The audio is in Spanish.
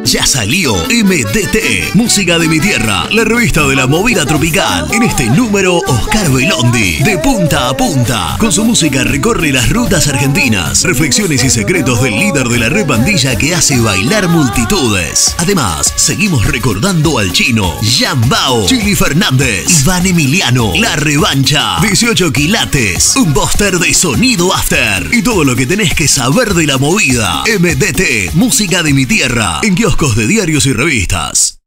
Ya salió MDT, Música de mi Tierra, la revista de la movida tropical. En este número, Oscar Belondi, de punta a punta. Con su música recorre las rutas argentinas, reflexiones y secretos del líder de la repandilla que hace bailar multitudes. Además, seguimos recordando al Chino, Yambao, Chili Fernández, Iván Emiliano, La Revancha, 18 quilates, un póster de sonido after y todo lo que tenés que saber de la movida. MDT, Música de mi Tierra, en kioscos de diarios y revistas.